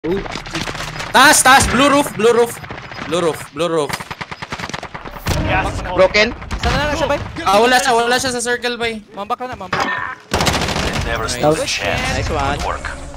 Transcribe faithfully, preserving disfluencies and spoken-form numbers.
Taas, taas, blue roof, blue roof. Blue roof, blue roof. Broken. Isa na lang siya, bay. Ah, wala siya, wala siya sa circle, bay. Mambak ka na, mambak ka na. Never Nice. stood a chance. Nice one. Good work.